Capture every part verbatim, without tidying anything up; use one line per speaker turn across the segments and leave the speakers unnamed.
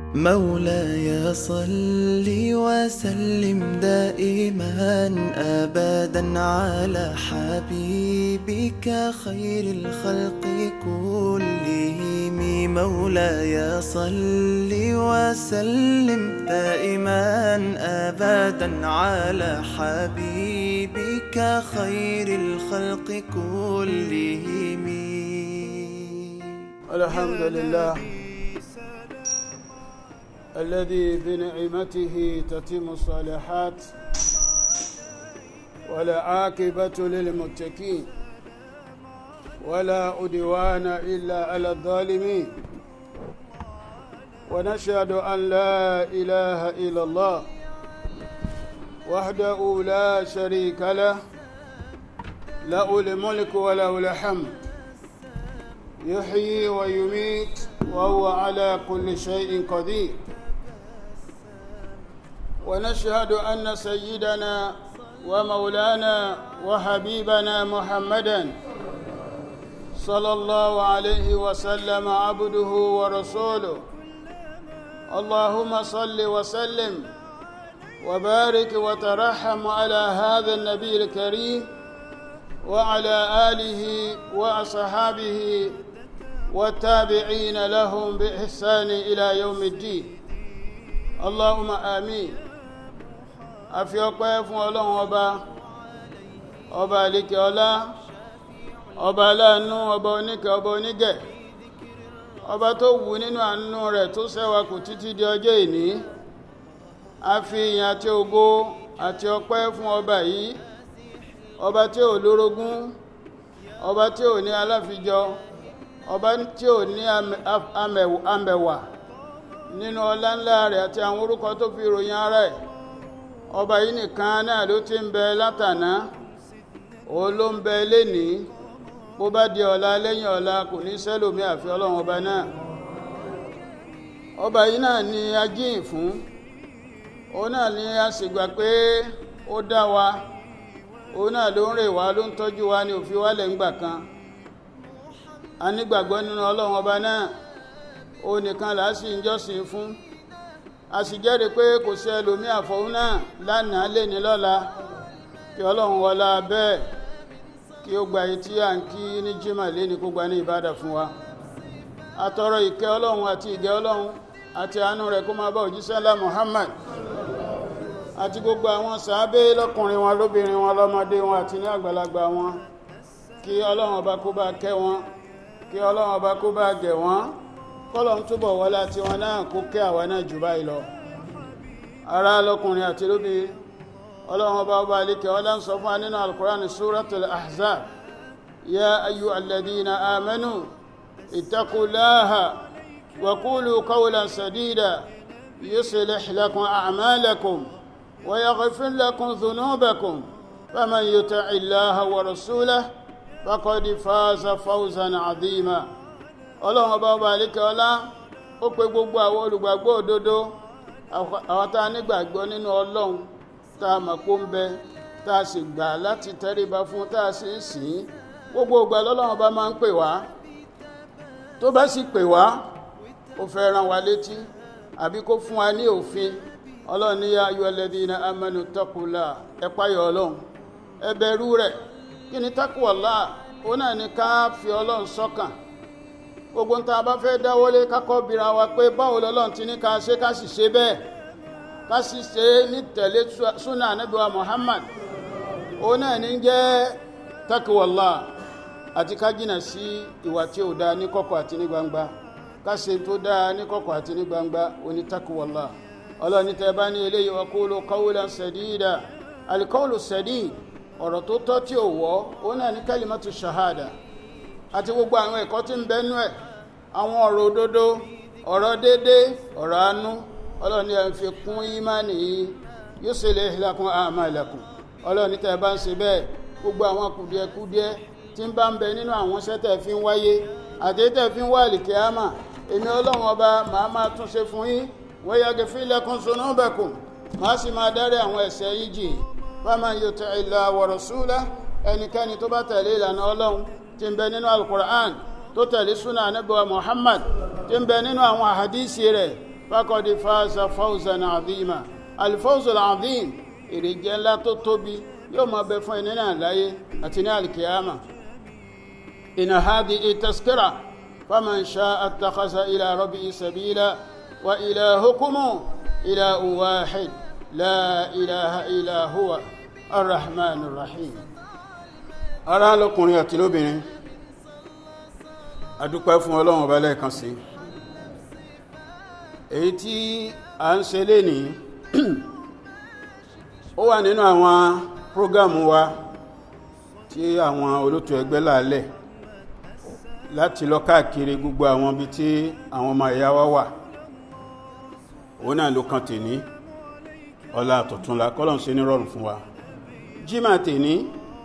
مولاي صل وسلم دائما أبدا على حبيبك خير الخلق كلهم. مولاي صل وسلم دائما أبدا على حبيبك خير الخلق كلهم.
الحمد لله الذي بنعمته تتم الصالحات ولا عاقبة للمتقين ولا عدوان إلا على الظالمين، ونشهد أن لا إله إلا الله وحده لا شريك له، له الملك وله الحمد، يحيي ويميت وهو على كل شيء قدير. ونشهد أن سيدنا ومولانا وحبيبنا محمدا صلى الله عليه وسلم عبده ورسوله. اللهم صل وسلم وبارك وترحم على هذا النبي الكريم وعلى آله وأصحابه والتابعين لهم بإحسان إلى يوم الدين. اللهم آمين. afi ọpẹ́ fún Ọlọ́run ọba ọba àlékè ọlá, ọba aláàánú, ọba oníkẹ́, ọba onígẹ̀, ọba tó wù nínú àánú rẹ̀ tó ṣẹ́wà kù títí di ọjọ́ ìní. Afi ìyìn àti ògo àti ọpẹ́ fún ọba yìí, ọba tí ò lórogún, ọba tí ò ní aláfijọ, ọba tí ò ní amẹ̀wà nínú ọlá ńlá rẹ̀ àti àwọn orúkọ tó fi ròyìn ara ẹ̀. Ọba yìí nìkan náà ló ti ń bẹ látàná, òun ló ń bẹ lénìí, bó bá di ọ̀la lẹ́yìn ọ̀la kò ní sẹ́lòmí àfi Ọlọ́run ọba náà. Ọba yìí náà ni a jíyìn fún, òun náà ni a sì gbà pé ó dá wa, òun náà ló ń rè wá, ló ń tọ́jú wa ní òfin wálẹ̀ ńgbà kan. A nígbàgbọ́ nínú Ọlọ́run ọba náà, òun nìkan là á sì ń jọ́sìn fún. A sì jẹ́rìí pé kò sí ẹlòmí àfọ̀hún náà lánàá lè ní lọ́la. Kí Ọlọ́run wọlá bẹ́ẹ̀ kí ó gba etí à ń kí ní jímà lé ní kó gba ní ìbádà fún wa. Àtọrọ ìkẹ́ Ọlọ́run àti ìgẹ́ Ọlọ́run àti àánú rẹ̀ kó máa bá òjíṣẹ́ ńlá Muhammad àti gbogbo àwọn sàábé lọ́kùnrin wọn, lóbìnrin wọn, lọ́mọdé wọn àti ní àgbàlagbà wọn. Kí Ọlọ́run ọba kó bá kẹ́ wọn, kí Ọlọ́run ọba kó bá gẹ̀ wọ́n, kọ́lọ̀n túbọ̀ wọlá tí wọn náà kó kẹ́ àwa náà jù báyìí lọ. Ará lọ́kùnrin àti lóbìnrin, Ọlọ́run ọba ọba alékẹ́ ọlá ń sọ fún wa nínú Al-Qur'an Suratul Ahzab: ya ayyuhal ladhina amanu ittaqullaha wa qulu qawlan sadida yuslih lakum a'malakum wa yaghfir lakum dhunubakum faman yuti'illaha wa rasulahu faqad faza fawzan 'azima. Ọlọ́run ọba ọba àlékẹ́ ọlá ó pe gbogbo àwọn olùgbàgbọ́ òdodo, àwọn tá a nígbàgbọ́ nínú Ọlọ́run, tá a mọ̀ pé ó ń bẹ, tá a sì gbà láti tẹríba fún, tá a sì ń sìn. Gbogbo ìgbà lọ́lọ́run ọba máa ń pè wá, tó bá sì pè wá ó fẹ́ rán wa létí àbí kó fún wa ní òfin. Ọlọ́run ní ya ayyuhal ladhina amanu taqullaha, ẹ páyà Ọlọ́run, ẹ bẹ̀rù rẹ̀. Kí ni taqwallah? ó náà ní ká fi Ọlọ́run sọ́kàn. Gbogbo ń ta bá fẹ́ dáwọ́lé kákọ́ bira wa pé báwo lọ́lọ́run ti ní ká ṣe, ká sì ṣe bẹ́ẹ̀, ká sì ṣe ní tẹ̀lé súnà Ànábì wa Muhammad. Ó náà ní jẹ́ taqwallah, àti ká jìnà sí ìwà tí ó dáa ní kọ̀kọ̀ àti ní gbangba, ká ṣe tó dáa ní kọ̀kọ̀ àti ní gbangba, ó ní taqwallah. Ọlọ́run ní tẹ́ bá ní eléyìí wa qulu qawlan sadida. Al-qawlu sadid, ọ̀rọ̀ tó tọ́ tí ò wọ́, ó náà ní kalimatu shahada àti gbogbo àwọn ẹ̀kọ́ tí ń bẹ́nu ẹ̀, àwọn ọ̀rọ̀ òdodo, ọ̀rọ̀ dédé, ọ̀rọ̀ àánú. Ọlọ́run ní ẹ fi kún ìmánì yìí, yuslih lakum a'malakum. Ọlọ́run ní tẹ́ bá ń ṣe bẹ́ẹ̀, gbogbo àwọn kùdìẹ̀kùdìẹ̀ tí ń bá ń bẹ nínú àwọn sẹ́tẹ̀ fi ń wáyé àti tẹ́ fi ń wá àlìkíyámà, èmi Ọlọ́run ọba màá máa tún ṣe fún yín. wa yaghfir lakum dhunubakum, màá sì máa dárí àwọn ẹ̀ṣẹ̀ yín jì. faman yuti'illaha wa rasulahu, ẹnikẹ́ni tó bá tẹ̀lé ìlànà Ọlọ́run tí ń bẹ nínú Al-Qur'an, tó tẹ̀lé súnà Ànábì wa Muhammad, tí ń bẹ nínú àwọn àhàdísì rẹ̀, faqad faza fawzan azima. Al-fawzul azim, èrèjẹ ńlá tó tóbi yóò máa bẹ fún ẹni náà láyé àti ní alkiyama. Inna hadhihi tazkira faman sha'a ittakhadha ila rabbihi sabila wa ilahukum ilahun wahid la ilaha illa huwa ar-rahmanur rahim. Ará lọ́kùnrin àti lóbìnrin, a dúpẹ́ fún Ọlọ́run Ọba lẹ́ẹ̀kan sí. Èyí tí a ń ṣe lénìí ó wà nínú àwọn prógámù wa tí àwọn olótò ẹgbẹ́ lálẹ̀ láti lọ káàkiri gbogbo àwọn ibi tí àwọn ọmọ ìyá wa wà. Òun náà ló kàn tèní ọlá àtọ̀túnla kọ́lọ̀n ṣe ní rọrùn fún wa. Jímà tèní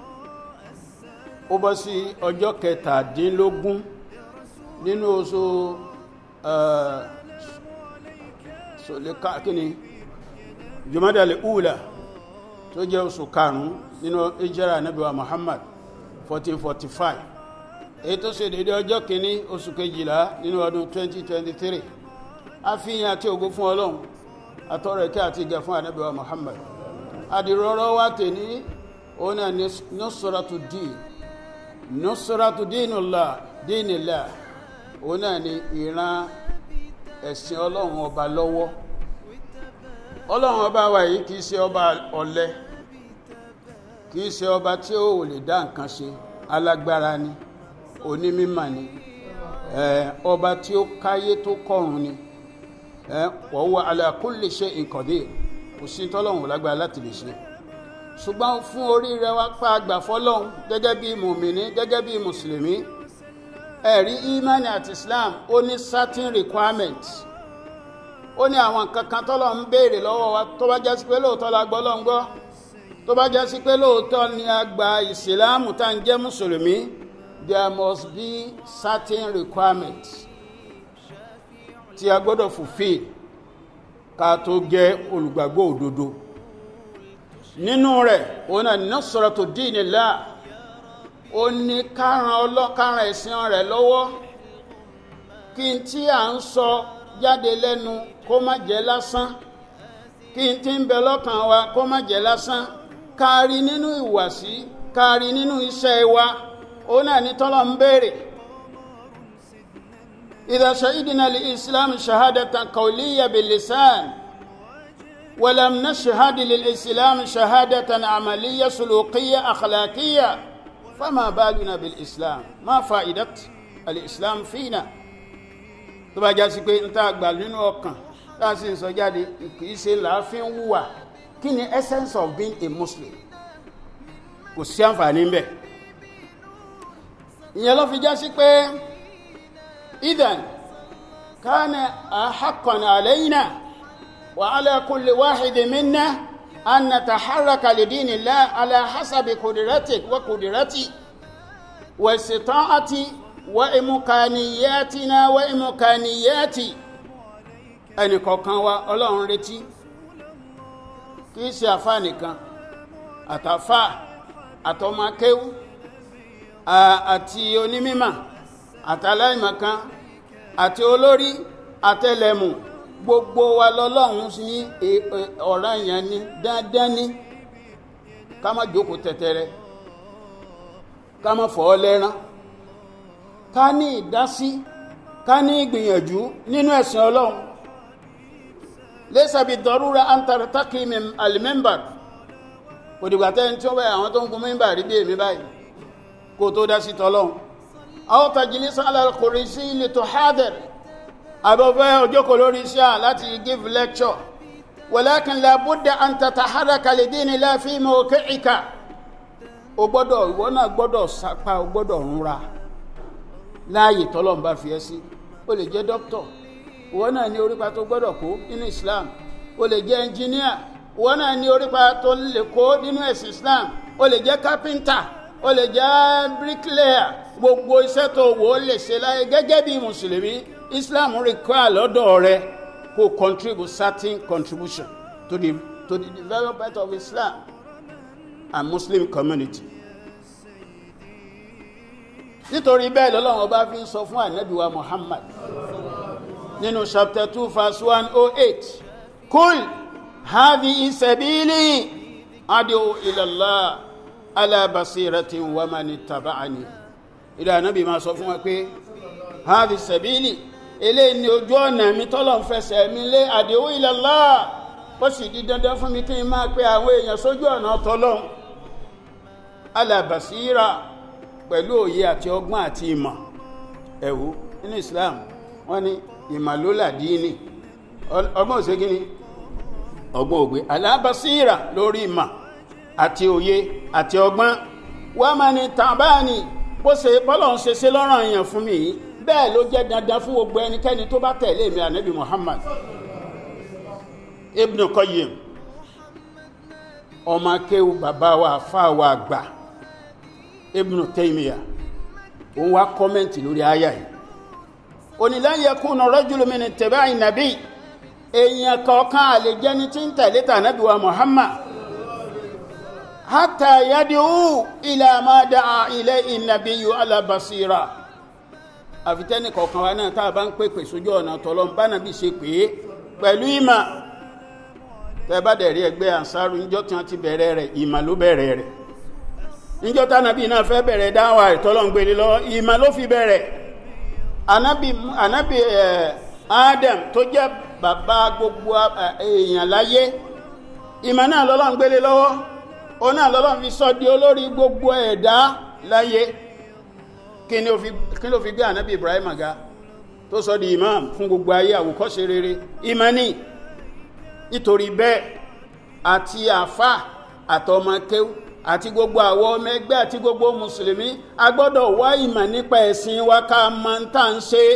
ó bọ́ sí ọjọ́ kẹtàdínlógún nínú oṣù kíni Jumadal Ula tó jẹ́ oṣù karùn-ún nínú ìjẹ́ra Ànábì wa Muhammad fourteen forty-five, èyí tó ṣe dédé ọjọ́ kìíní oṣù kejìlá nínú ọdún twenty twenty-three. A fi yìn àti ògo fún Ọlọ́run àtọrọ ìkẹ́ àti ìgẹ̀ fún Ànábì wa Muhammad. Àdìrọ̀rọ̀ wa tèní òun náà ní nusratu din nusratu dinullah dinillah, òun náà ní ìran ẹ̀sìn Ọlọ́run ọba lọ́wọ́. Ọlọ́run ọba wa yìí kìí ṣe ọba ọ̀lẹ, kìí ṣe ọba tí ó lè dá nǹkan ṣe, alágbára ni, onímímọ̀ ni, ọba tí ó káyé tó kọ̀run ni, wa huwa ala kulli shay'in qadir, kò sí tọ́lọ́run lágbára láti lè ṣe. Ṣùgbọ́n fún oríire wa pa àgbà fọ́lọ́run gẹ́gẹ́ bí mùmìnì, gẹ́gẹ́ bí mùsùlùmí, ẹ̀rí imani àti Islam ó ní certain requirements, ó ní àwọn kankan tọ́lọ̀ ń béèrè lọ́wọ́ wa. Tó bá jẹ́ sí pé lóòótọ́ la gbọ́ Ọlọ́run gbọ́, tó bá jẹ́ sí pé lóòótọ́ ni a gba ìsìláàmù tá ń jẹ́ mùsùlùmí, there must be certain requirements tí a gbọ́dọ̀ fulfill ká tó jẹ́ olùgbàgbọ́ òdodo. Nínú rẹ̀ òun náà nusratu dinillah, ó ní káràn ẹ̀sìn rẹ̀ lọ́wọ́, kí n tí à ń sọ jáde lẹ́nu kó má jẹ́ lásán, kí n tí ń bẹ lọ́kàn wa kó má jẹ́ lásán, kárí nínú ìwàsí, kárí nínú iṣẹ́ wa. Ó náà ní tọ́lọ̀ ń béèrè. idha shahidna lil-islam shahadatan qawliyya bil-lisan wa lam nashhad lil-islam shahadatan amaliyya suluqiyya akhlaqiyya fama baluna bil-islam ma fa'idat al-islam fina. Tó bá já sí pé ń tá gbà nínú ọkàn tá sì ń sọ jáde kìí ṣe láàfin wúwà, kí ni essence of being a Muslim? Kò sí àǹfààní ń bẹ. Ìyẹn ló fi já sí pé idhan kana haqqan alayna wa ala kulli wahid minna an nataharraka li dinillah ala hasabi qudratik wa qudrati wa istita'ati wa imkaniyatina wa imkaniyati. Ẹni kọ̀ọ̀kan wa Ọlọ́run retí, kìí ṣe àfáà nìkan, àtàfáà àtọmọkéwú àti onímímọ̀ àtàláìmọ̀kan àti olórí àtẹlẹmù, gbogbo wa lọ́lọ́run ní ọ̀ranyàn ni, dandan ni ká má jókòó tẹ̀tẹ̀rẹ̀, ká má fọ́ lẹ́rán, ká ní ìdásí, ká ní ìgbìyànjú nínú ẹ̀sìn Ọlọ́run. Laysa bid-darura an tartaqi min al-minbar, kò dìgbà tẹ́ni tí ó bẹ̀ àwọn tó ń gun mímbà rí bí èmi báyìí kó tó dá sí tọ́lọ́run. Aw tajlisa ala al-kursi li tuhadir, àbọ̀fẹ́ òjókòó lórí iṣẹ́ láti give lecture, walakin la budda an tataharraka li dinillahi fi mawqi'ika. O gbọ́dọ̀, ìwọ náà gbọ́dọ̀ sapá, o gbọ́dọ̀ rúnra láàyè tọ́lọ́run bá fi ẹ́ sí. O lè jẹ́ dókítọ̀, ìwọ náà ní orípa tó gbọ́dọ̀ kó nínú Islam. O lè jẹ́ ẹnjíníà, ìwọ náà ní orípa tó lè kó nínú ẹ̀sìn Islam. O lè jẹ́ kápẹ́ntà, o lè jẹ́ bricklayer, gbogbo iṣẹ́ tó wò ó lè ṣe láyé gẹ́gẹ́ bí mùsùlùmí. Islam require lọ́dọ̀ rẹ kó contribute certain contribution to the to the development of Islam and Muslim community. Nítorí bẹ́ẹ̀ lọ́lọ́run ọba fi ń sọ fún Ànábì wa Muhammad nínú chapter two verse one oh eight kul hadhihi sabili ad'u ila Allah ala basiratin wa man ittaba'ani ila nabi ma sọ fún wa pé hadhihi sabili ele ni ojú ọ̀nà mi t'Ọlọ́run fẹsẹ̀ mi lé ad'u ila Allah ó sì di dandan fún mi kí n máa pe àwọn èèyàn sójú ọ̀nà t'Ọlọ́run ala basira pẹ̀lú òye àti ọgbọ́n àti ìmọ̀ ẹ̀wù nínú Islam wọ́n ní ìmọ̀ ló làdíní ọgbọ́n òsè gíní ọgbọ́n ògbé ala basira lórí ìmọ̀ àti òye àti ọgbọ́n wa man tabani bó ṣe bọ́lọ̀ ń ṣe ṣe lọ́rọ̀ èèyàn fún mi bẹ́ẹ̀ ló jẹ́ dandan fún gbogbo ẹnikẹ́ni tó bá tẹ̀lé mi ànábì Muhammad. Ibn Qayyim ọmọ akéwù bàbá wa fáwà àgbà Ibn Taymiyyah òun wá kọ́mẹ́ntì lórí àyà yìí ó ní lan yakuna rajulun min ittiba'i nabi èèyàn kọ̀ọ̀kan àlè jẹ́ni tí ń tẹ̀lé tànábì wa Muhammad hatta yad'u ila ma da'a ilayhi an-nabiyyu ala basira àfitẹ́ni kọ̀ọ̀kan wa náà tá a bá ń pèpè sójú ọ̀nà t'Ọlọ́run bá nàbí ṣe pé pẹ̀lú ìmọ̀ tẹ́ bá dẹ̀ rí ẹgbẹ́ Ansaru níjọ́ tí wọ́n ti bẹ̀rẹ̀ rẹ̀ ìmọ̀ ló bẹ̀rẹ̀ rẹ̀ níjọ́ tánàbí náà fẹ́ bẹ̀rẹ̀ dáwà rẹ̀ t'Ọlọ́run gbé lé lọ́wọ́ ìmọ̀ ló fi bẹ̀rẹ̀ ànábì ànábì Adam tó jẹ́ bàbá gbogbo èèyàn láyé ìmọ̀ náà l'Ọlọ́run gbé lé lọ́wọ́ ó náà l'Ọlọ́run fi sọ di olórí gbogbo ẹ̀dá láyé kí ni ó fi gbé ànábì Ibrahim ga tó sọ di imam fún gbogbo ayé àwòkọ́ṣe rere ìmọ̀ ni nítorí bẹ́ẹ̀ àti àfà àtọmọkéw àti gbogbo àwọn ọmọ ẹgbẹ́ àti gbogbo mùsùlùmí a gbọ́dọ̀ wá ìmọ̀ nípa ẹ̀sìn wa ká mọ̀ ń tà ń ṣe.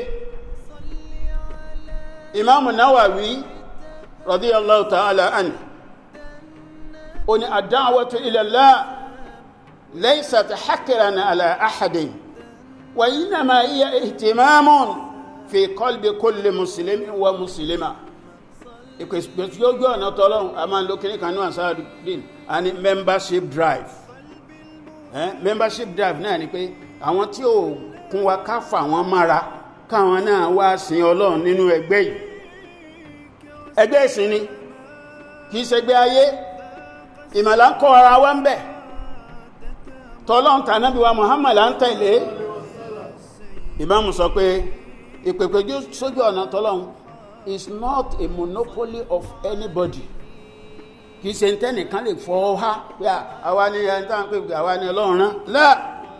Imam Nawawi radiyallahu ta'ala anhu ó ní ad-da'watu ila Allah laysat hakran ala ahadin wa innama hiya ihtimamun fi qalbi kulli muslimin wa muslima ìpèsè ojú ọ̀nà t'Ọlọ́run a máa ń lo kíní kan ní Ansarudeen a ní membership drive eh? membership drive náà ni pé àwọn tí ò kún wa ká fà wọ́n mára káwọn náà wá sin Ọlọ́run nínú ẹgbẹ́ yìí ẹgbẹ́ ìsìn ni kìí ṣẹgbẹ́ ayé ìmọ̀lá ń kọ́ ara wa ń bẹ̀ t'Ọlọ́run tànábì wa Muhammad là ń tẹ̀lé ìmáàmù sọ pé ìpèpè sójú ọ̀nà t'Ọlọ́run is not a monopoly of anybody kìí ṣe ntẹ́nìkan lè fọ́ ha pé àwa ni ẹni tá à ń pè pé àwa ni Ọlọ́run rán la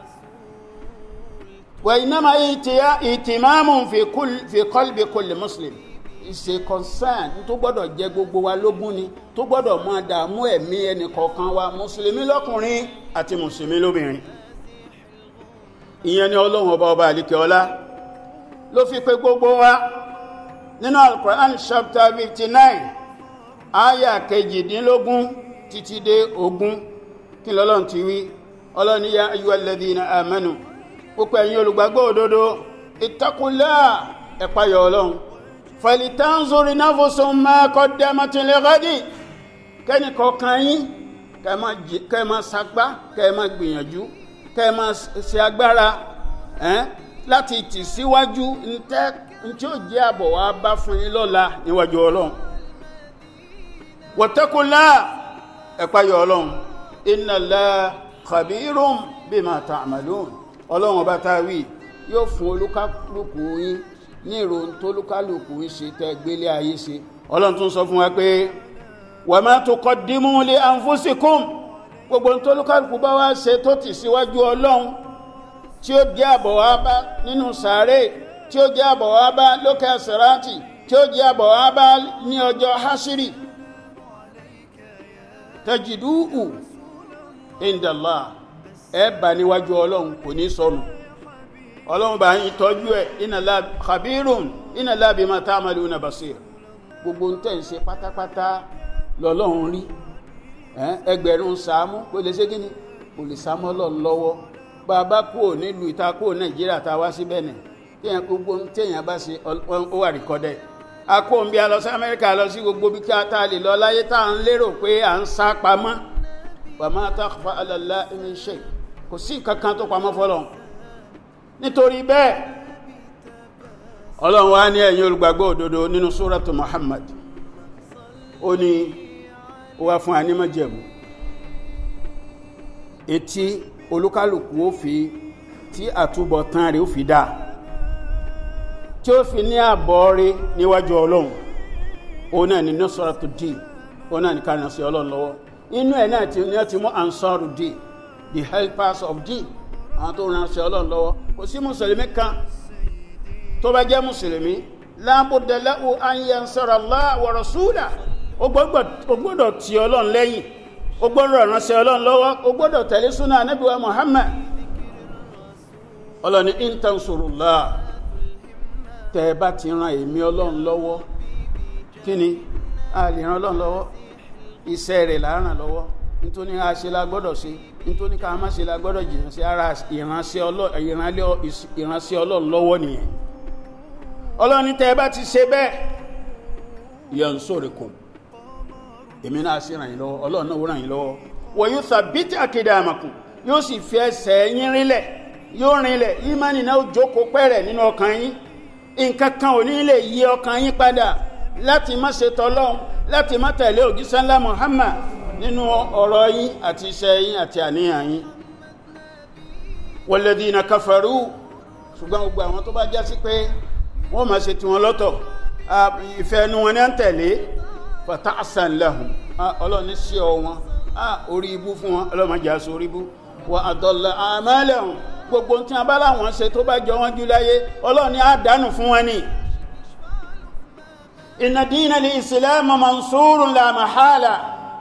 wa innama ihtimamun fi qalbi kulli muslim is a concern tó gbọ́dọ̀ jẹ gbogbo wa lógún ni tó gbọ́dọ̀ máa dààmú ẹ̀mí ẹnì kọ̀ọ̀kan wa mùsùlùmí lọ́kùnrin àti mùsùlùmí lóbìnrin ìyẹn ni Ọlọ́run ọba ọba àlìkẹ́ ọlá ló fi pé gbogbo wa nínú Al-Quran chapter fifty-nine aya kejìdínlógún títí dé ogún kí l'Ọlọ́run ti wí Ọlọ́run ní ya ayyuhal ladhina amanu púpọ̀ ẹ̀yin olùgbàgbọ́ òdodo ittaqullaha ẹ páyà Ọlọ́run falitanzuri nafsun ma qaddamat lighadin kẹ́ni kọ̀ọ̀kan yín kẹ́ máa sagbá kẹ́ máa gbìyànjú kẹ́ máa ṣe agbára láti tì síwájú ntí ó jẹ́ àbọ̀ wá bá fún yín lọ́la níwájú Ọlọ́run wattaqullaha ẹ páyà Ọlọ́run innallaha khabirun bima ta'malun Ọlọ́run ọba tá a wí yóò fún olúkálùkù yín ní ìròyìn tó olúkálùkù yín ṣe tẹ́ gbélé ayé ṣe Ọlọ́run tún sọ fún wa pé wa ma tuqaddimu li anfusikum gbogbo tó olúkálùkù bá wá ṣe tó tì síwájú Ọlọ́run tí ó jẹ́ àbọ̀ wá bá nínú sàárè tí ó jẹ́ àbọ̀ wá bá lókè àsìrátì tí ó jẹ́ àbọ̀ wá bá ní ọjọ́ hásírì tajiduhu indallah ẹ bá níwájú Ọlọ́run kò ní sọnù Ọlọ́run bá yín tọ́jú ẹ̀ innallaha khabirun innallaha bima ta'maluna basir gbogbo ń tẹ̀ ń ṣe pátápátá lọ́lọ́run rí ẹgbẹ̀rún sàámú kò lè ṣe gíní kò lè sàámú Ọlọ́run lọ́wọ́ bàbá kúrò nílùú ìta kúrò Nàìjíríà tá a wá sí Bẹ̀nẹ̀ téèyàn gbogbo téèyàn bá ṣe ó wà rìkọ́dẹ̀ akóhùn bí a lọ sí Amẹ́ríkà lọ sí gbogbo bí ká tá a lè lọ láyé tá à ń lérò pé à ń sá pamọ́ wa ma takhfa ala Allahi min shay kò sí nǹkan kan tó pamọ́ fọ́lọ́run nítorí bẹ́ẹ̀ Ọlọ́run wá ní ẹ̀yin olùgbàgbọ́ òdodo nínú suratu Muhammad ó ní ó wá fún anímọ̀jẹ̀mú etí olúkálùkù ó fi tí àtúbọ̀tán rẹ̀ ó fi dá tí ó fi ní àbọ̀ọ́rẹ́ níwájú Ọlọ́run ó náà ní nusratu din ó náà ní ká ràn sí Ọlọ́run lọ́wọ́ inú ẹ̀ náà ti ní ọtí mú ansaru din the helpers of din àwọn tó ràn sí Ọlọ́run lọ́wọ́ kò sí mùsùlùmí kan tó bá jẹ́ mùsùlùmí la budda lahu an yansura Allah wa rasulahu ó gbọ́dọ̀ tì Ọlọ́run lẹ́yìn ó gbọ́dọ̀ ràn sí Ọlọ́run lọ́wọ́ ó gbọ́dọ̀ tẹ̀lé súnà Ànábì wa Muhammad Ọlọ́run ní in tansurullah tẹ́ bá ti ràn èmi Ọlọ́run lọ́wọ́ kí ni a lè ràn Ọlọ́run lọ́wọ́ iṣẹ́ rẹ̀ là ràn lọ́wọ́ nítorí a ṣe la gbọ́dọ̀ ṣe nítorí ká má ṣe la gbọ́dọ̀ jìnnà sí ara ìránṣẹ́ Ọlọ́run lọ́wọ́ nìyẹn Ọlọ́run ní tẹ́ bá ti ṣe bẹ́ẹ̀ yansurukum èmi náà sì ràn yín lọ́wọ́ Ọlọ́run náà ràn yín lọ́wọ́ wa yuthabbit aqdamakum yóò sì fi ẹsẹ̀ yín rinlẹ̀ yóò rinlẹ̀ ìmánì náà jókòó pẹ́rẹ̀ nínú ọkàn yín nǹkan kan ò ní lè yí ọkàn yín padà láti má ṣe tọ́lọ́run láti má tẹ̀lé òjíṣẹ́ ńlá Muhammad nínú ọ̀rọ̀ yín àti iṣẹ́ yín àti àníyàn yín walladhina kafaru ṣùgbọ́n gbogbo àwọn tó bá já sí pé wọ́n máa ṣe tiwọn lọ́tọ̀ ìfẹ́ ẹnu wọn ní à ń tẹ̀lé fata'san lahum Ọlọ́run ní sí ọ wọn orí ibú fún wọn Ọlọ́run máa jà sí orí ibú wa adalla a'malahum gbogbo tí a bá láwọn ṣe tó bá jọ wọn jù láyé Ọlọ́run ní àdánù fún wọn ni inna dina li islam mansurun la mahala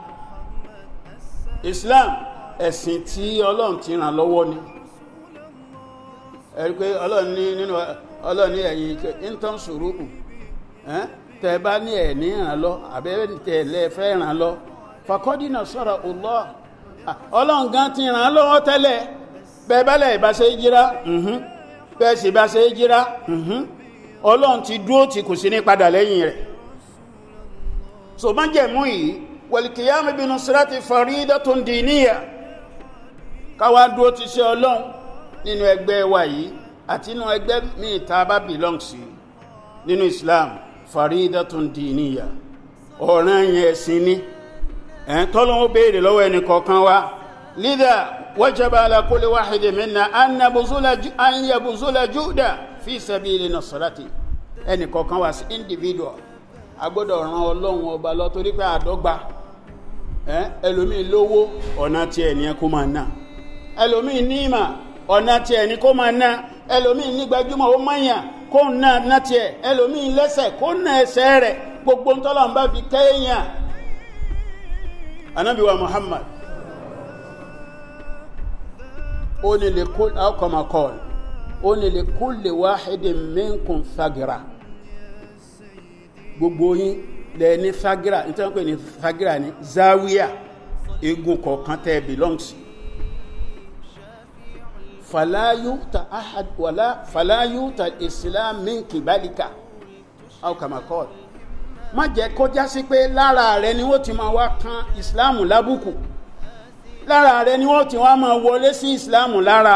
Islam ẹ̀sìn tí Ọlọ́run ti ràn lọ́wọ́ ni ẹ̀rí pé Ọlọ́run ní nínú Ọlọ́run ní ẹ̀yin intan suru'u tẹ́ bá ní ẹ̀ ní ràn lọ àbẹ́rẹ́ tẹ̀lé fẹ́ ràn lọ faqad nasara Allah Ọlọ́run gan ti ràn lọ́wọ́ tẹ́lẹ̀ bẹ́ẹ̀ bá lẹ̀ bá ṣe jíra bẹ́ẹ̀ sì bá ṣe jíra Ọlọ́run ti dúró tí kò sí ní padà lẹ́yìn rẹ̀ so má jẹ̀mú yìí wal qiyamu bi nusrati faridatun diniyya káwá dúró ti ṣe Ọlọ́run nínú ẹgbẹ́ wa yìí àti nínú ẹgbẹ́ míì tá a bá belong sí nínú Islam faridatun diniyya ọ̀ràn yẹn ẹ̀sìn ni ẹ̀ tọ́lọ́wọ́ béèrè lọ́wọ́ ẹnì kọ̀ọ̀kan wa lidha wajaba ala kulli wahidin minna an yabzula an yabzula juhda fi sabili nusrati ẹnì kọ̀ọ̀kan wa sí individual agbọ́dọ̀ ran Ọlọ́run ọba lọ torí pé àdọ́gba ẹlòmíì lówó ọ̀nà tí ẹni ẹ kó máa ná ẹlòmíì ní ìmà ọ̀nà tí ẹni kó máa ná ẹlòmíì ní gbajúmọ̀ ó mọ̀yàn kó ná ná tiẹ̀ ẹlòmíì lẹ́sẹ̀ kó ná ẹsẹ̀ rẹ̀ gbogbo ntọ́lọ́run bá fi kẹ́yìn Ànábì wa Muhammad ó ní lè kó àkọ́mà kọ́ọ̀l ó ní lè kulli wahidin minkum sagira gbogbo yín lẹ ní sagira ní tí wọ́n pè ní sagira ní zawiya egun kọ̀ọ̀kan tẹ́ belongs fala yuta ahad wala fala yuta islam min kibalika aw kama qala má jẹ́ kó já sí pé lára rẹ̀ ni wọ́n ti máa wá kan islamu lábùkù lára rẹ̀ ni wọ́n ti wá máa wọlé sí islamu lára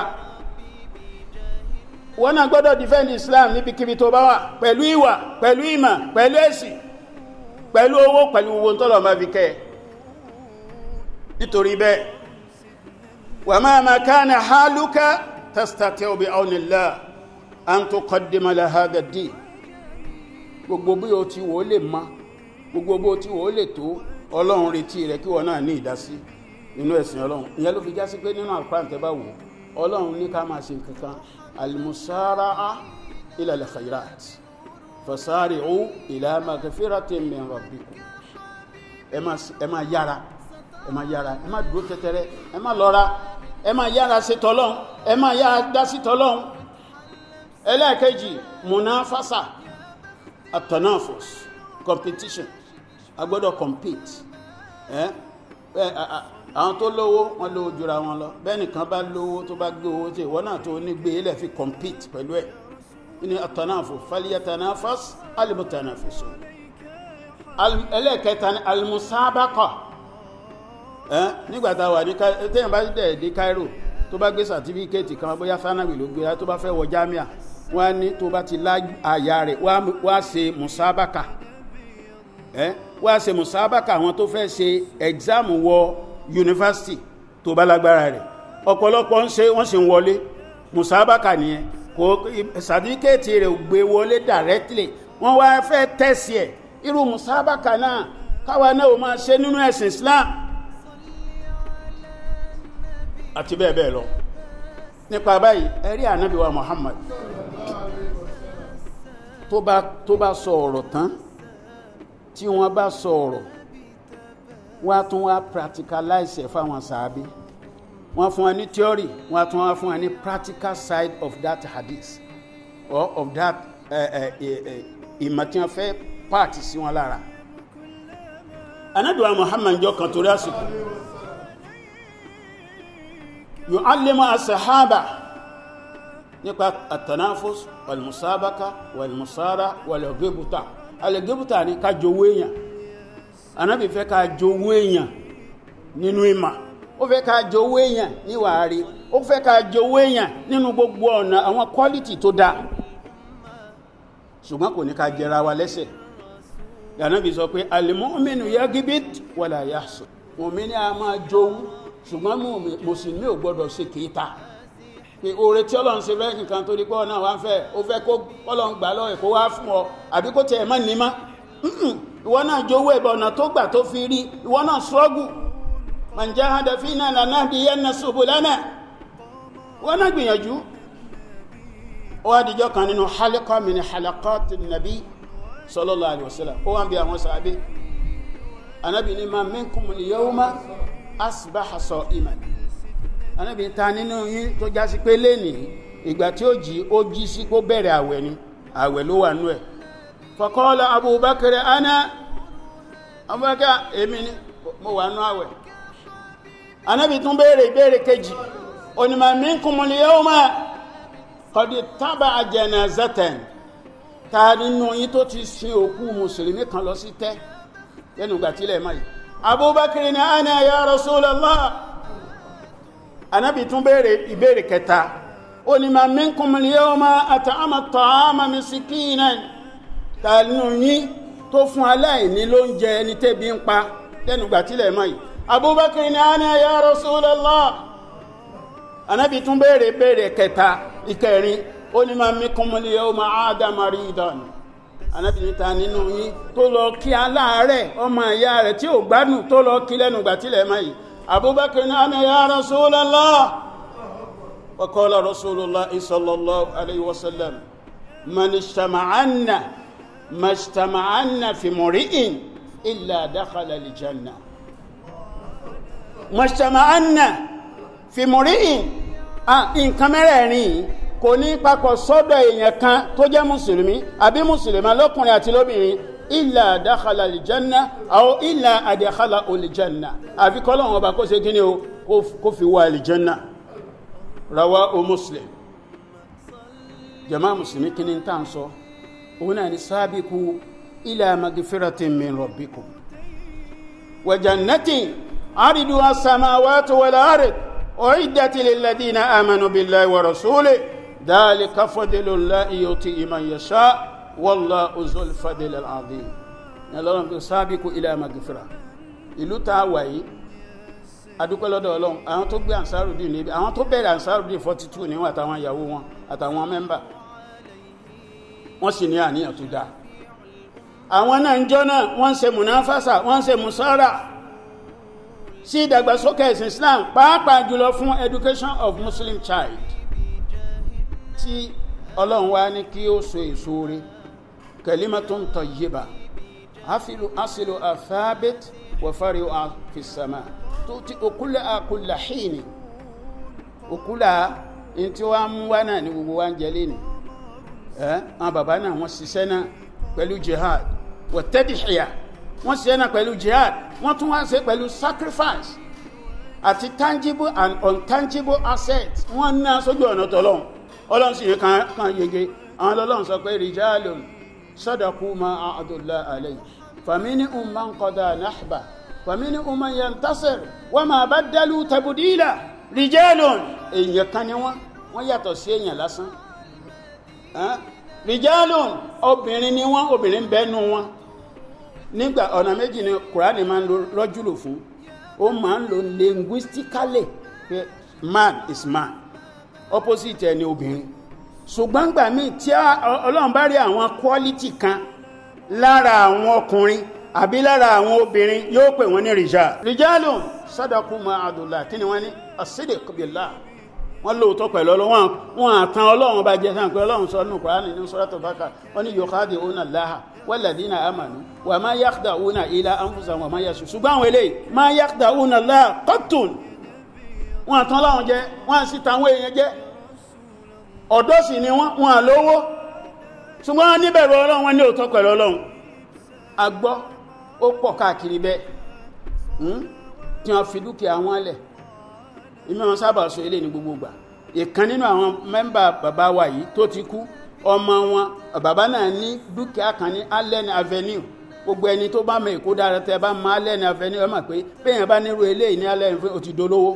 wọ́n náà gbọ́dọ̀ defend islam níbikíbi tó bá wà pẹ̀lú ìwà pẹ̀lú ìmọ̀ pẹ̀lú ẹ̀sìn pẹ̀lú owó pẹ̀lú owó tọ́lọ̀ máa fi kẹ́ nítorí bẹ́ẹ̀ wa ma ma kana haluka tastati'u bi awnillah an tuqaddima la hadha ad-din gbogbo bí o ti wò lè ma gbogbo bó ti wò lè tó Ọlọ́run retí rẹ̀ kí wọ́n náà ní ìdásí nínú ẹ̀sìn Ọlọ́run ìyẹn ló fi já sí pé nínú Al-Qur'an tẹ́ bá wò Ọlọ́run ní ká máa ṣe nǹkan al-musara'a ila al-khayrat fasari'u ila maghfiratin min rabbikum ẹ máa ẹ máa yára ẹ máa yára ẹ máa dúró tẹ́tẹ́rẹ́ ẹ máa lọ́ra ẹ máa yára ṣe t'Ọlọ́run ẹ máa yára dá sí t'Ọlọ́run ẹlẹ́ẹ̀kejì munafasa at-tanafus competition a gbọ́dọ̀ compete eh àwọn tó lówó wọn lówó jura wọn lọ bẹ́ẹ̀ nìkan bá lówó tó bá gbé owó tí ìwọ náà tó ní gbé ilẹ̀ fi compete pẹ̀lú ẹ̀ ní at-tanafus falyatanafas al-mutanafisun ẹlẹ́ẹ̀kẹta ni al-musabaqa eh nígbàtà wà ní téèyàn bá dẹ̀ dé Cairo tó bá gbé certificate kan bóyá fanawi ló gbé tó bá fẹ́ wọ jamia wọ́n ní tó bá ti lá àyà rẹ̀ wá ṣe musabaka ẹ́ wá ṣe musabaka àwọn tó fẹ́ ṣe exam wọ university tó bá lágbára rẹ̀ ọ̀pọ̀lọpọ̀ ń ṣe wọ́n sì ń wọlé musabaka nìyẹn kò certificate rẹ̀ gbé wọlé directly wọ́n wá fẹ́ tẹ̀sí ẹ̀ irú musabaka náà káwa náà ó máa ṣe nínú ẹ̀sìn Islam àti bẹ́ẹ̀ bẹ́ẹ̀ lọ nípa báyìí ẹ̀rí ànábì wa Muhammad tó bá tó bá sọ ọ̀rọ̀ tán tí wọ́n bá sọ ọ̀rọ̀ wọ́n tún wá practicalize ẹ̀ fáwọn sàábí wọ́n fún wa ní theory wọ́n tún wá fún wa ní practical side of that hadith or of that ìmọ̀ tí wọ́n fẹ́ pàtì sí wọn lára ànábì wa Muhammad jọ kan torí àsìkò yu'allimu as-sahaba nípa at-tanafus wal-musabaka wal-musara wal-ghibuta al-ghibuta ní ká jowó èèyàn Ànábì fẹ́ ká jowó èèyàn nínú ìmọ̀ ó fẹ́ ká jowó èèyàn níwà rí ó fẹ́ ká jowó èèyàn nínú gbogbo ọ̀nà àwọn quality tó dáa ṣùgbọ́n kò ní ká jẹra wa lẹ́sẹ̀ Ànábì sọ pé al-mu'minu yaghbit wala yahsud mu'mini a máa jowó ṣùgbọ́n mùsùlùmí ò gbọ́dọ̀ ṣe kìíta pé oore tí Ọlọ́run ṣe fẹ́ nǹkan tó rí pọ́ náà wá ń fẹ́ ó fẹ́ kó Ọlọ́run gbà lọ́wọ́ kó wá fún ọ àbí kó tẹ̀ mọ́ ní má ìwọ náà jowó ẹ̀bọ̀ ọ̀nà tó gbà tó fi rí ìwọ náà struggle man jahada fina lanahdiyanna subulana ìwọ náà gbìyànjú ó wá dijọ́ kan nínú halqa min halaqati nabi sallallahu alaihi wasallam ó wá ń bi àwọn sàábé Ànábì ní ma minkum al-yawma asbaha sa'iman Ànábì ta nínú yín tó já sí pé leni ìgbà tí ó jí ó jí sí kó bẹ̀rẹ̀ àwẹ̀ ni àwẹ̀ ló wà nú ẹ̀ faqala Abubakar ana Abubakar èmi ni mo wà nú àwẹ̀ Ànábì tún béèrè ìbéèrè kejì ó ní ma minkum al-yawma qad taba'a janazatan ta nínú yín tó ti sin òkú mùsùlùmí kan lọ sí tẹ́ lẹ́nu ìgbà tí ilẹ̀ máa yìí Abubakar ni ana ya Rasulallah Ànábì tún béèrè ìbéèrè kẹta ó ní ma minkum al-yawma at'ama ta'ama miskinan ta nínú yín tó fún aláìní ló ń jẹ ẹni tẹ́bi ń pa lẹ́nu ìgbà tí ilẹ̀ máa yìí Abubakar ni ana ya Rasulallah Ànábì tún béèrè béèrè kẹta ìkẹrin ó ní ma minkum al-yawma 'ada maridan Ànábì ní ta nínú yín tó lọ kí aláàárẹ̀ ọmọ ìyá rẹ̀ tí ò gbádùn tó lọ kí lẹ́nu ìgbà tílẹ̀ máa yìí Abubakar ní ana ya Rasulallah wa qala Rasulullah sallallahu alayhi wa sallam man ijtama'anna majtama'anna fi muri'in illa dakhala al-janna majtama'anna fi muri'in ah nǹkan mẹ́rẹ̀ẹ̀rin kò ní papọ̀ sọ́dọ̀ èèyàn kan tó jẹ́ mùsùlùmí àbí mùsùlùmí lọ́kùnrin àti lóbìnrin illa dakhala aljanna aw illa adkhala aljanna àfi kọ́lọ́wọ́n ọba kó ṣe kí ni o kó fi wọ aljanna rawahu Muslim jama mùsùlùmí kí ni tá ń sọ òun náà ni sabiqu ila magfiratin min rabbikum wa jannatin ariduha as-samawati wal ard u'iddat lil ladina amanu billahi wa rasulihi dhalika fadlullahi yu'tihi man yasha wallahu zul fadli al-azim Ọlọ́run fi sabiqu ila magfira ìlú tá wà yìí adúpẹ́ lọ́dọ̀ Ọlọ́run àwọn tó gbé Ansarudeen ní àwọn tó bẹ̀rẹ̀ Ansarudeen forty-two ni wọ́n àtàwọn ìyàwó wọn àtàwọn mẹ́mbà wọ́n sì ní àníyàn tó dáa àwọn náà ń jọ náà wọ́n ń ṣe munafasa wọ́n ń ṣe musara sí ìdàgbàsókè ẹ̀sìn Islam pàápàá jùlọ fún education of Muslim child tí Ọlọ́run wá ní kí ó so èso rẹ̀ kalimatun tayyiba hafilu asilu athabit wa fariu fi sama tuti ukula kulla hini ukula inti wa mú wá náà ní gbogbo wa ń jẹ lé ní eh àwọn bàbá náà wọ́n ṣiṣẹ́ náà pẹ̀lú jihad wa tadhiya wọ́n ṣiṣẹ́ náà pẹ̀lú jihad wọ́n tún wá ṣe pẹ̀lú sacrifice àti tangible and untangible assets wọ́n ná sójú ọ̀nà t'Ọlọ́run Ọlọ́run sì kan kan yege àwọn Ọlọ́run sọ pé rijalun sadaqu ma a'adullah alayhi faminhum man qada nahba faminhum man yantasir wa ma badalu tabdila rijalun èyàn kan ni wọ́n wọ́n yàtọ̀ sí èyàn lásán rijalun obìnrin ni wọ́n, obìnrin bẹ́nu wọn. Nígbà ọ̀nà méjì ni Kùránì máa ń lo rọ́júlù fún, ó máa ń lo linguistically pé man is man, opposite ẹni obìnrin. Ṣùgbọ́n gbà míì tí Ọlọ́run bá rí àwọn quality kan lára àwọn ọkùnrin àbí lára àwọn obìnrin yóò pè wọ́n ní rijal. Rijalun sadaqu ma adullah, kí ni wọ́n ní? As-sidq billah, wọ́n lóòótọ́ pẹ̀lú Ọlọ́run, wọn àtàn Ọlọ́run bá jẹ́ sáà pé Ọlọ́run sọ nínú Kùránì ní Suratul Baqara, wọ́n ní yukhadi'una Allaha walladhina amanu wa ma yakhda'una illa anfusahum wa ma yash'urun. Ṣùgbọ́n àwọn eléyìí ma yakhda'una Allaha qattun, wọn àtàn Ọlọ́run jẹ́, wọ́n sì tàwọn èèyàn jẹ́, ọ̀dọ́ sì ni wọ́n, wọn àlówó, ṣùgbọ́n wọ́n níbẹ̀rù Ọlọ́run, wọn ní òótọ́ pẹ̀lú Ọlọ́run. Agbọ́ ó pọ̀ káàkiri bẹ́ẹ̀ tí wọ́n fi dúkìá wọn lẹ̀. Ìmọ̀ wọn sábà sọ ilé ní gbogbo gbà. Ìkan nínú àwọn mẹ́mbà bàbá wa yìí tó ti kú, ọmọ wọn bàbá náà ní dúkìá kan ní Allen Avenue. Gbogbo ẹni tó bá mọ Èkó dára tẹ́ bá mọ Allen Avenue, ẹ mọ̀ pé bẹ́yẹn bá nírú eléyìí ní Allen fún òtí dolówó.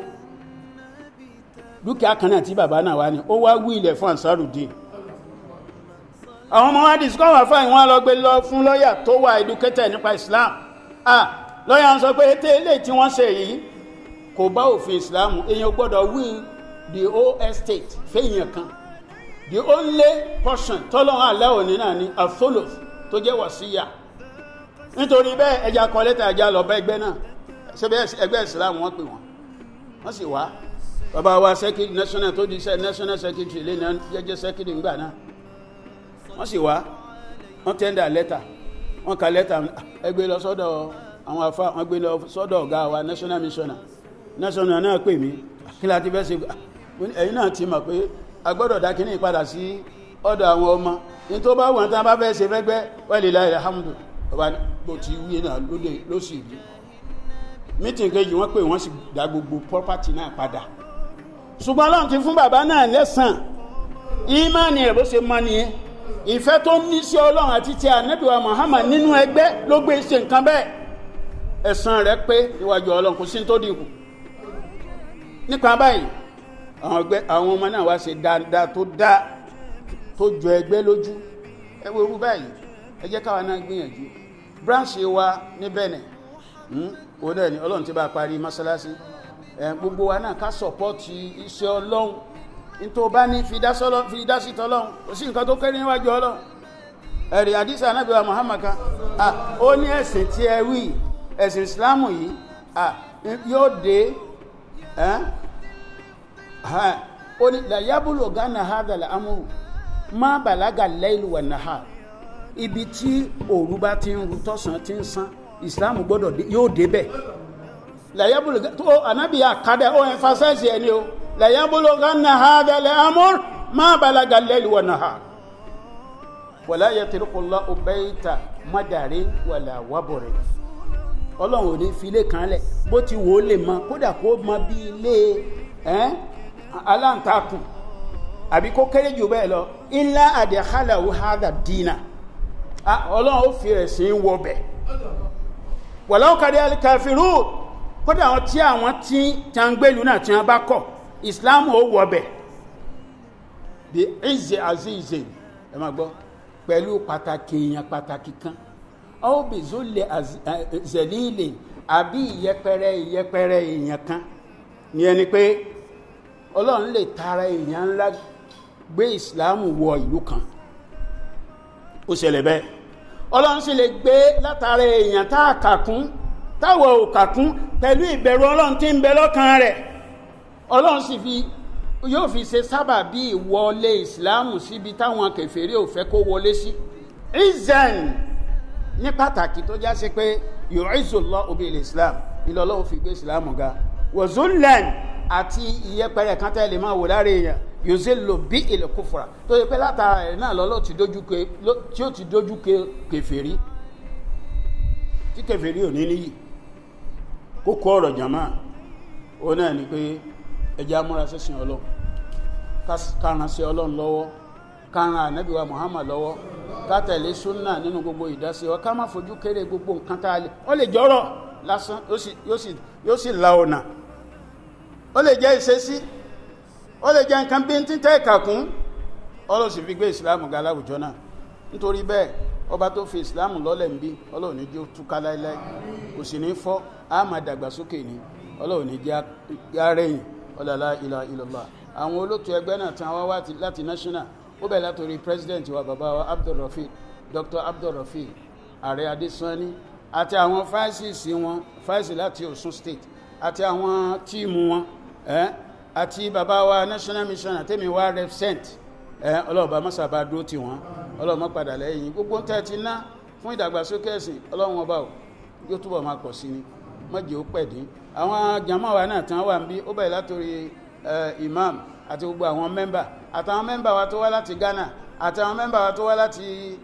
Dúkìá kan náà tí bàbá náà wá ní, ó wá wí ilẹ̀ fún Ansarudeen. Àwọn ọmọ wa discover fáìn wọn lọ gbé lọ fún lọ́yà tó wà educated nípa Islam. Ah, lọ́yà ń sọ pé ètè eléyìí tí wọ́n ṣe yìí kò bá òfin Islam, èèyàn gbọ́dọ̀ win the whole estate fẹ́yìn kan. The only portion tọ́lọ́run àlẹ́ òní náà ni atholoth tó jẹ́ wàsíyà. Nítorí bẹ́ẹ̀ ẹja kọ lẹ́tà ẹja lọ bá ẹgbẹ́ náà, ṣebí ẹgbẹ́ Islam wọ́n pè wọ́n, wọ́n sì wá. Bàbá wa secretary national tó di national secretary lé ní jẹ́jẹ́ secretary ńgbà náà, wọ́n sì wá, wọ́n tender lẹ́tà, wọ́n ka lẹ́tà ẹgbẹ́ lọ sọ́dọ̀ àwọn afá, wọ́n gbé lọ sọ́dọ̀ ọ̀gá wa national missioner. National náà pè mí, kí láti fẹ́ ṣe, ẹ̀yin náà ti mọ̀ pé a gbọ́dọ̀ dá kíní padà sí ọ̀dọ̀ àwọn ọmọ, ní tó bá wọ́n tán bá fẹ́ ṣe fẹ́gbẹ́ walilahi alhamdu, ọba bó ti wí náà ló sì rí. Meeting kejì wọ́n pè wọ́n sì dá gbogbo property náà padà. Ṣùgbọ́n Ọlọ́run ti fún bàbá náà lẹ́san, ìmánì rẹ̀ bó ṣe mọ́ nìyẹn, ìfẹ́ tó ní sí Ọlọ́run àti ti Ànábì wa Muhammad nínú ẹgbẹ́ ló gbé ṣe nǹkan bẹ́ẹ̀. Ẹ̀san rẹ̀ pé níwájú Ọlọ́run, kò sí tó dínkù. Nípa báyìí àwọn ẹgbẹ́ àwọn ọmọ náà wá ṣe dáadáa tó dá tó jọ ẹgbẹ́ lójú. Ẹ wo irú báyìí, ẹ jẹ́ káwa náà gbìyànjú. Branch wa ní Benin, ó dẹ̀ ní Ọlọ́run ti bá parí mọ́sálásí. Gbogbo wa náà ká sọ̀pọ́tì iṣẹ́ Ọlọ́run, ní tó bá ní fi dá sí tọ́lọ́run, kò sí nǹkan tó kéré níwájú Ọlọ́run. Ẹ̀rí àdísà Ànábì wa Muhammad kan, ó ní ẹ̀sìn tí ẹ wí, ẹ̀sìn Islamu yìí yóò dé, ó ní làyábùlò gánà hádàlà amúrù má bàlágà laylu wà náà. Ibi tí òru bá ti ń ru tọ́sán ti ń sán, Islam gbọ́dọ̀ yóò débẹ̀. Làyábùlò tó Ànábì àkádẹ́ ó emphasize ẹni o, làyábùlò gánà hádàlà amúrù má bàlágà laylu wà náà. Wala yatrukullahu bayta madarin wala wabore. Ọlọ́run ò ní fi ilé kan lẹ̀ bó ti wò ó lè mọ, kódà kó mọ bí ilé aláǹtakùn àbí kó kéré jù bẹ́ẹ̀ lọ, illa adkhalahu hadha dina. Ọlọ́run ó fi ẹ̀sìn wọ bẹ̀. Walau kariha al-kafirun, kódà àwọn tí àwọn tí tàǹgbèlú náà tí wọ́n bá kọ̀, Islam ó wọ bẹ̀. Bí izzi azizin, ẹ máa gbọ́, pẹ̀lú pàtàkì èèyàn pàtàkì kan, ó bí zólè zẹ̀lílè àbí ìyẹpẹrẹ ìyẹpẹrẹ èèyàn kan, ní ẹni pé Ọlọ́run lè tara èèyàn ńlá gbé ìsìláàmù wọ ìlú kan, ó ṣẹlẹ̀ bẹ́ẹ̀. Ọlọ́run sì lè gbé látara èèyàn tá a kàkún táwọ̀ ò kàkún pẹ̀lú ìbẹ̀rù Ọlọ́run tí ń bẹ lọ́kàn rẹ̀, Ọlọ́run sì fi yóò fi ṣe sábà bí ìwọlé ìsìláàmù síbi táwọn kèfèrí ò fẹ́ kó wọlé sí. Izan ní pàtàkì tó já sí pé yu'izzullahu bil Islam, ilé Ọlọ́run fi gbé ìsìláàmù ga. Wa zullan àti ìyẹpẹrẹ kan tẹ́lẹ̀ máa wò lára èèyàn, yuzillu bil kufra, tó yẹ pé látara ẹ̀ náà lọ́lọ́ tí ó ti dójú kèfèrí, tí kèfèrí ò ní níyì. Kókó ọ̀rọ̀ jàmá ó náà ni pé ẹjẹ́ amúra sẹ́sìn Ọlọ́run, káràn sí Ọlọ́run lọ́wọ́, káràn Ànábì wa Muhammad lọ́wọ́, ká tẹ̀lé súnnà nínú gbogbo ìdásí wa, ká má fojú kéré gbogbo nǹkan tá a lè. Ó lè jọ́rọ̀ lásán, yóò sì la ọ̀nà, ó lè jẹ́ ìṣesí, ó lè jẹ́ nǹkan bí n tí tẹ́ ìkàkún, Ọlọ́run sì fi gbé ìsìláàmù ga láwùjọ náà. Nítorí bẹ́ẹ̀ ọba tó fi ìsìláàmù lọ́lẹ̀ ń bí Ọlọ́run ní jẹ́ ó túká láíláí, kò sì ní fọ́, á máa dàgbàsókè ní Ọlọ́run ní jẹ́ arẹ́yìn ọlọ́lá ilá ilọ́lá. Àwọn olóòtú ẹgbẹ́ náà tí wọ́n wá láti national, ó bẹ̀rẹ̀ látòrí president wa bàbá wa Abdulrafiq, Dr Abdulrafiq Ààrẹ Adésánní, àti àwọn fáìsì wọn, fáìsì láti Ọ̀ṣun state, àti àwọn tíìmù wọn, àti bàbá wa national mission àtẹ́mi wa represent, ọlọ́ọ̀bá mọ́sàbá dúró tì wọ́n, ọlọ́ọ̀mọ́ padà lẹ́yìn gbogbo tẹ́ ti ná fún ìdàgbàsókè ẹ̀sìn, ọlọ́run ọba ò yóò túbọ̀ máa pọ̀ sí ni, mọ́jẹ́ ó pẹ̀dín. Àwọn jàmáà wa náà tán wà ń bí, ó bẹ̀rẹ̀ látòrí imam àti gbogbo àwọn mẹ́mbà, àtàwọn mẹ́mbà wa tó wá láti Ghana, àtàwọn mẹ́mbà wa tó wá láti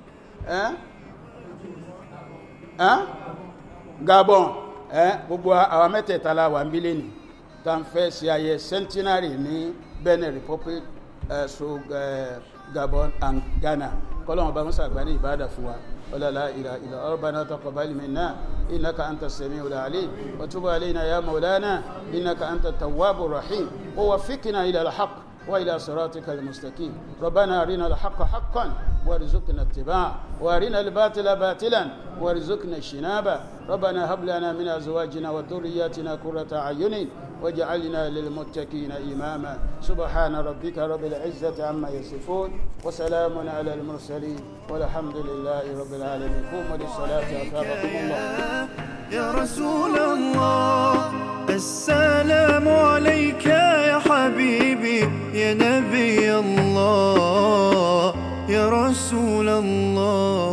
Gabon, gbogbo àwọn mẹ́tẹ̀ẹ̀ta la wà ń bí lẹ́nìí tá ń fẹ́ sí ayẹ centenary ní Benin Republic, uh, so uh, Gabon and Ghana. Kọ́lọ́wọ́n bá mọ́sá àgbà ní ìbádà fún wa. ولا لا إله إلا ربنا تقبل منا إنك أنت السميع العليم وتب علينا يا مولانا إنك أنت التواب الرحيم ووفقنا إلى الحق وإلى صراطك المستقيم. ربنا أرنا الحق حقا وارزقنا اتباعه وأرنا الباطل باطلا وارزقنا اجتنابه. ربنا هب لنا من أزواجنا وذرياتنا قرة أعين واجعلنا للمتقين إماما. سبحان ربك رب العزة عما يصفون وسلام على المرسلين والحمد لله رب العالمين. قوموا للصلاة أثابكم الله.
يا رسول الله السلام عليك يا حبيبي يا نبي الله يا رسول الله.